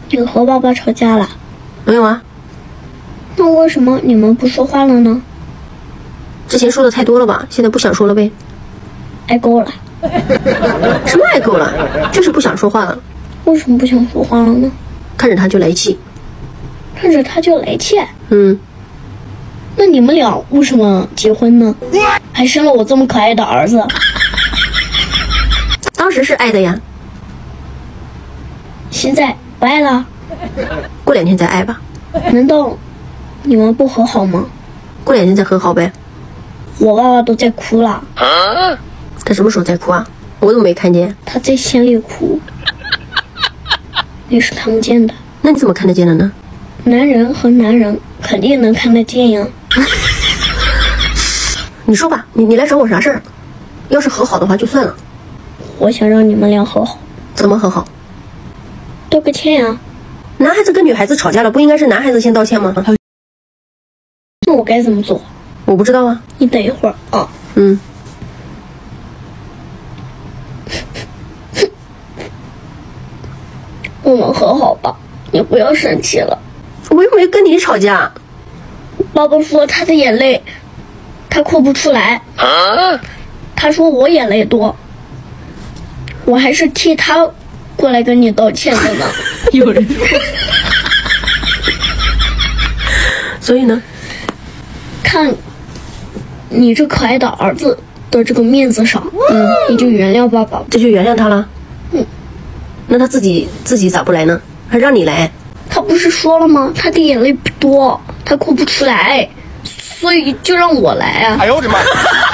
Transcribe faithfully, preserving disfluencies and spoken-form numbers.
你和爸爸吵架了？ 没有啊。 那为什么你们不说话了呢？ 之前说的太多了吧，现在不想说了呗。 挨够了。 什么挨够了？就是不想说话了。 为什么不想说话了呢？ 看着他就来气。 看着他就来气？ 嗯。 那你们俩为什么结婚呢？还生了我这么可爱的儿子？ 当时是爱的呀。 现在不爱了？ 过两天再爱吧。 难道你们不和好吗？ 过两天再和好呗。 我爸爸都在哭了。 他什么时候在哭啊？我怎么没看见？ 他在心里哭，你是看不见的。 那你怎么看得见的呢？ 男人和男人肯定能看得见呀。 你说吧，你你来找我啥事儿？要是和好的话就算了。 我想让你们俩和好。 怎么和好？ 道个歉呀。 男孩子跟女孩子吵架了，不应该是男孩子先道歉吗？ 那我该怎么做？ 我不知道啊。 你等一会儿啊。 嗯。 我们和好吧，你不要生气了。 我又没跟你吵架。 爸爸说他的眼泪他哭不出来。啊、他说我眼泪多，我还是替他过来跟你道歉的呢。 有人所以呢， 看你这可爱的儿子的这个面子上，嗯，你就原谅爸爸。 这就原谅他了。 嗯， 那他自己自己咋不来呢？还让你来？ 他不是说了吗？他的眼泪不多，他哭不出来，所以就让我来啊！ 哎呦我的妈！